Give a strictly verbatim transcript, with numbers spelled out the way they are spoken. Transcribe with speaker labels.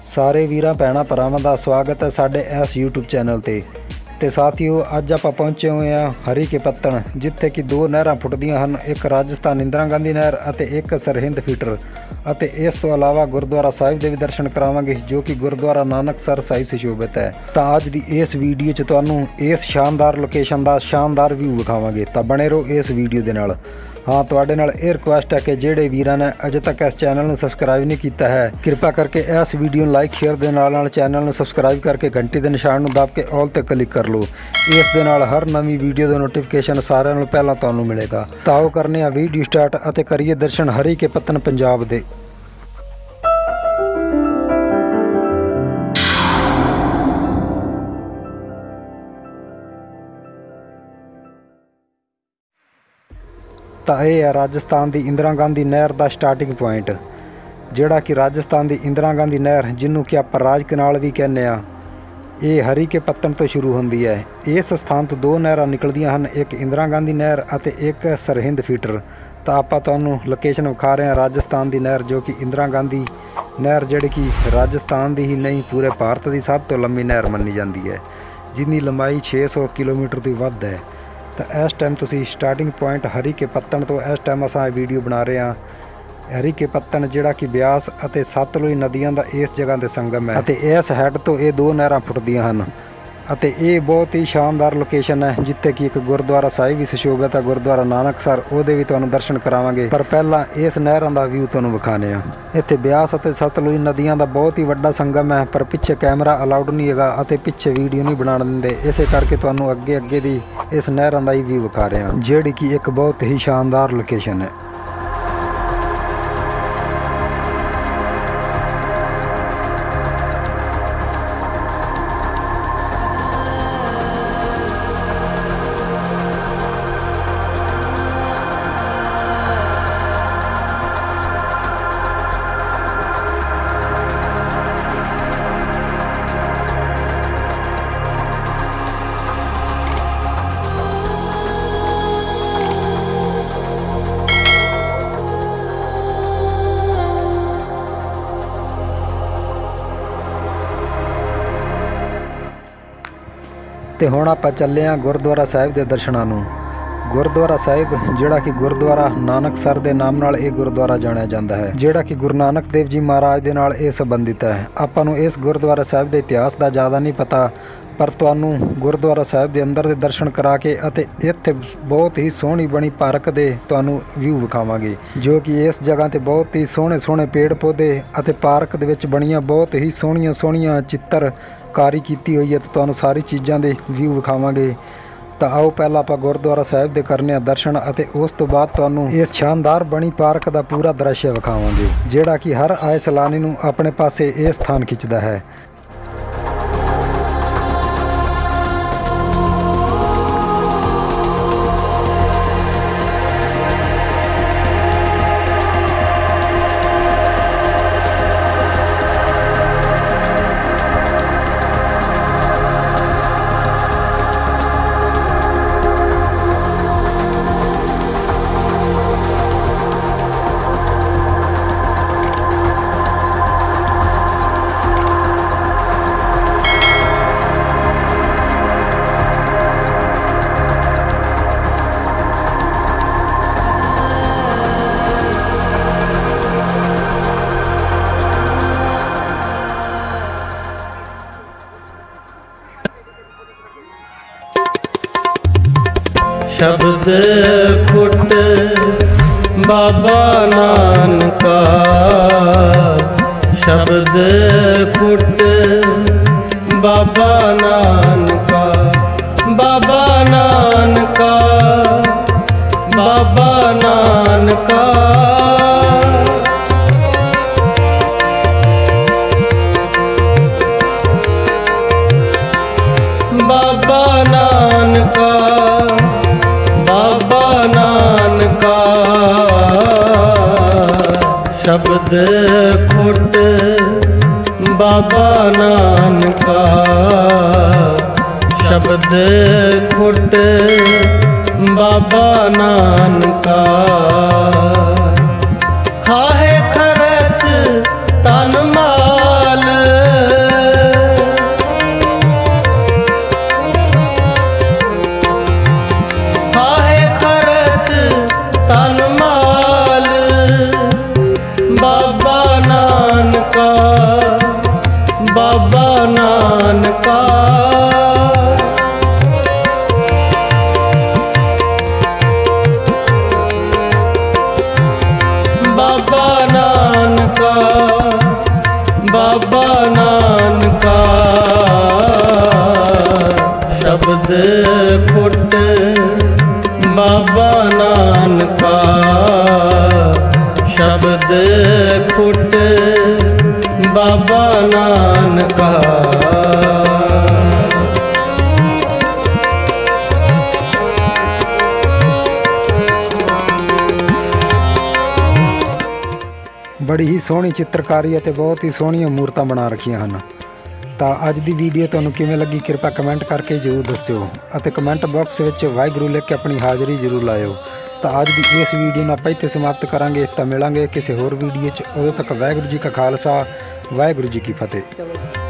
Speaker 1: ਸਾਰੇ ਵੀਰਾਂ ਭੈਣਾਂ ਭਰਾਵਾਂ ਦਾ ਸਵਾਗਤ ਹੈ ਸਾਡੇ ਇਸ YouTube ਚੈਨਲ ਤੇ ਤੇ ਸਾਥੀਓ ਅੱਜ ਆਪਾਂ ਪਹੁੰਚੇ ਹੋਏ ਹਾਂ ਹਰੀ ਕੇ ਪੱਤਣ, ਜਿੱਥੇ ਕਿ ਦੋ ਨਹਿਰਾਂ ਫੁੱਟਦੀਆਂ ਹਨ, ਇੱਕ ਰਾਜਸਥਾਨ ਇੰਦਰਾ ਗਾਂਧੀ ਨਹਿਰ ਅਤੇ ਇੱਕ ਸਰਹਿੰਦ ਫੀਡਰ। ਅਤੇ ਇਸ ਤੋਂ ਇਲਾਵਾ ਗੁਰਦੁਆਰਾ ਸਾਹਿਬ ਦੇ ਵੀ ਦਰਸ਼ਨ ਕਰਾਵਾਂਗੇ, ਜੋ ਕਿ ਗੁਰਦੁਆਰਾ ਨਾਨਕਸਰ ਸਾਹਿਬ ਸੁਸ਼ੋਭਿਤ ਹੈ। ਤਾਂ ਅੱਜ ਦੀ ਇਸ ਵੀਡੀਓ 'ਚ ਤੁਹਾਨੂੰ ਇਸ ਸ਼ਾਨਦਾਰ ਲੋਕੇਸ਼ਨ ਦਾ ਸ਼ਾਨਦਾਰ ਵਿਊ ਵਿਖਾਵਾਂਗੇ, ਤਾਂ ਬਣੇ ਰਹੋ ਇਸ ਵੀਡੀਓ ਦੇ ਨਾਲ। हाँ तुहाडे नाल ये रिक्वेस्ट है कि जेडे वीरां ने अजे तक इस चैनल में सबसक्राइब नहीं किया है, कृपा करके इस वीडियो लाइक शेयर के नाल नाल चैनल में सबसक्राइब करके घंटी के निशान में दब के ऑल ते क्लिक कर लो। इस दे नाल हर नवी वीडियो का नोटिफिकेशन सारिਆਂ ਨੂੰ ਪਹਿਲਾਂ ਤੁਹਾਨੂੰ मिलेगा। तो आओ करने आ वीडियो स्टार्ट ਅਤੇ करिए दर्शन हरी के पत्तन पंजाब दे। ਤਾਂ ਇਹ ਹੈ ਰਾਜਸਥਾਨ ਦੀ ਇੰਦਰਾ ਗਾਂਧੀ ਨਹਿਰ ਦਾ ਸਟਾਰਟਿੰਗ ਪੁਆਇੰਟ, ਜਿਹੜਾ ਕਿ ਰਾਜਸਥਾਨ ਦੀ ਇੰਦਰਾ ਗਾਂਧੀ ਨਹਿਰ, ਜਿਹਨੂੰ ਕਿ ਆਪਾਂ ਰਾਜ ਕਨਾਲ ਵੀ ਕਹਿੰਦੇ ਆ, ਇਹ ਹਰੀ ਕੇ ਪੱਤਣ ਤੋਂ ਸ਼ੁਰੂ ਹੁੰਦੀ ਹੈ। ਇਸ ਸਥਾਨ ਤੋਂ ਦੋ ਨਹਿਰਾਂ ਨਿਕਲਦੀਆਂ ਹਨ, ਇੱਕ ਇੰਦਰਾ ਗਾਂਧੀ ਨਹਿਰ ਅਤੇ ਇੱਕ ਸਰਹਿੰਦ ਫੀਡਰ। ਤਾਂ ਆਪਾਂ ਤੁਹਾਨੂੰ ਲੋਕੇਸ਼ਨ ਵਿਖਾ ਰਹੇ ਹਾਂ ਰਾਜਸਥਾਨ ਦੀ ਨਹਿਰ, ਜੋ ਕਿ ਇੰਦਰਾ ਗਾਂਧੀ ਨਹਿਰ, ਜਿਹੜੀ ਕਿ ਰਾਜਸਥਾਨ ਦੀ ਹੀ ਨਹੀਂ ਪੂਰੇ ਭਾਰਤ ਦੀ ਸਭ ਤੋਂ ਲੰਮੀ ਨਹਿਰ ਮੰਨੀ ਜਾਂਦੀ ਹੈ, ਜਿਹਦੀ ਲੰਬਾਈ ਛੇ ਸੌ ਕਿਲੋਮੀਟਰ ਤੋਂ ਵੱਧ ਹੈ। तो इस टाइम तुसी स्टार्टिंग पॉइंट हरी के पत्तन तो इस टाइम असां वीडियो बना रहे हैं। हरी के पत्तन जिहड़ा कि ब्यास अते सतलुज नदियां दा इस जगह ते संगम है, अते इस हैड तो ये दो नहरां फुटदियां हन। अते ये बहुत ही शानदार लोकेशन है, जिथे कि एक गुरुद्वारा साहिब भी सुशोभित है, गुरुद्वारा नानकसर, ਉਹਦੇ भी तुहानूं दर्शन करावांगे। पर पहला इस नहरां दा व्यू तुहानूं विखाने आ। इत्थे ब्यास अते सतलुज नदियां दा बहुत ही वड्डा संगम है, पर पिछे कैमरा अलाउड नहीं हैगा अते पिछे वीडियो नहीं बना दिंदे, इसे करके तुहानूं अगे अगे दी इस नहरां दा ही व्यू विखा रहे हैं, जिहड़ी कि एक बहुत ही शानदार लोकेशन है। ਤੇ ਹੁਣ ਆਪਾਂ ਚੱਲੇ ਹਾਂ ਗੁਰਦੁਆਰਾ ਸਾਹਿਬ ਦੇ ਦਰਸ਼ਨਾਂ ਨੂੰ। ਗੁਰਦੁਆਰਾ ਸਾਹਿਬ ਜਿਹੜਾ ਕਿ ਗੁਰਦੁਆਰਾ ਨਾਨਕਸਰ ਦੇ ਨਾਮ ਨਾਲ ਇਹ ਗੁਰਦੁਆਰਾ ਜਾਣਿਆ ਜਾਂਦਾ ਹੈ, ਜਿਹੜਾ ਕਿ ਗੁਰੂ ਨਾਨਕ ਦੇਵ ਜੀ ਮਹਾਰਾਜ ਦੇ ਨਾਲ ਇਹ ਸੰਬੰਧਿਤ ਹੈ। ਆਪਾਂ ਨੂੰ ਇਸ ਗੁਰਦੁਆਰਾ ਸਾਹਿਬ ਦੇ ਇਤਿਹਾਸ ਦਾ ਜ਼ਿਆਦਾ ਨਹੀਂ ਪਤਾ, ਪਰ ਤੁਹਾਨੂੰ ਗੁਰਦੁਆਰਾ ਸਾਹਿਬ ਦੇ ਅੰਦਰ ਦੇ ਦਰਸ਼ਨ ਕਰਾ ਕੇ ਅਤੇ ਇੱਥੇ ਬਹੁਤ ਹੀ ਸੋਹਣੀ ਬਣੀ ਪਾਰਕ ਦੇ ਤੁਹਾਨੂੰ ਵਿਊ ਵਿਖਾਵਾਂਗੇ, ਜੋ ਕਿ ਇਸ ਜਗ੍ਹਾ ਤੇ ਬਹੁਤ ਹੀ ਸੋਹਣੇ ਸੋਹਣੇ ਪੇੜ ਪੌਦੇ ਅਤੇ ਪਾਰਕ ਦੇ ਵਿੱਚ ਬਣੀਆਂ ਬਹੁਤ ਹੀ ਸੋਹਣੀਆਂ ਸੋਹਣੀਆਂ ਚਿੱਤਰਕਾਰੀ ਕੀਤੀ ਹੋਈ ਹੈ। ਤੇ ਤੁਹਾਨੂੰ ਸਾਰੀ ਚੀਜ਼ਾਂ ਦੇ ਵਿਊ ਵਿਖਾਵਾਂਗੇ। ਤਾਂ ਆਓ ਪਹਿਲਾਂ ਆਪਾਂ ਗੁਰਦੁਆਰਾ ਸਾਹਿਬ ਦੇ ਕਰਨੇ ਆ ਦਰਸ਼ਨ, ਅਤੇ ਉਸ ਤੋਂ ਬਾਅਦ ਤੁਹਾਨੂੰ ਇਸ ਸ਼ਾਨਦਾਰ ਬਣੀ ਪਾਰਕ ਦਾ ਪੂਰਾ ਦ੍ਰਿਸ਼ ਵਿਖਾਵਾਂਗੇ, ਜਿਹੜਾ ਕਿ ਹਰ ਆਏ ਸੈਲਾਨੀ ਨੂੰ ਆਪਣੇ ਪਾਸੇ ਇਹ ਸਥਾਨ ਖਿੱਚਦਾ ਹੈ।
Speaker 2: शब्द फुट बाबा नानका, शब्द फुट बाबा नानका, बाबा नानका, बाबा नानका। बाबा नानका, बाबा नानका, शब्द फुट बाबा नानका, शब्द खुट बाबा नानका। खाहे खरच तन माल बाबा नानका शब्द खुट बाबा नानका शब्द खुट बाबा नानका।
Speaker 1: बड़ी ही सोहनी चित्रकारी ਅਤੇ बहुत ही सोहणियां मूर्तां बना रखियां ਹਨ। ਤਾਂ ਅੱਜ ਦੀ ਵੀਡੀਓ ਤੁਹਾਨੂੰ ਕਿਵੇਂ ਲੱਗੀ ਕਿਰਪਾ ਕਮੈਂਟ ਕਰਕੇ ਜ਼ਰੂਰ ਦੱਸਿਓ ਅਤੇ ਕਮੈਂਟ ਬਾਕਸ ਵਿੱਚ ਵਾਹਿਗੁਰੂ ਲਿਖ ਕੇ ਆਪਣੀ ਹਾਜ਼ਰੀ ਜ਼ਰੂਰ ਲਾਇਓ। ਤਾਂ ਅੱਜ ਦੀ ਇਸ ਵੀਡੀਓ ਨੂੰ ਆਪਾਂ ਇੱਥੇ ਸਮਾਪਤ ਕਰਾਂਗੇ। ਤਾਂ ਮਿਲਾਂਗੇ ਕਿਸੇ ਹੋਰ ਵੀਡੀਓ 'ਚ। ਉਦੋਂ ਤੱਕ ਵਾਹਿਗੁਰੂ ਜੀ ਕਾ ਖਾਲਸਾ ਵਾਹਿਗੁਰੂ ਜੀ ਕੀ ਫਤਿਹ।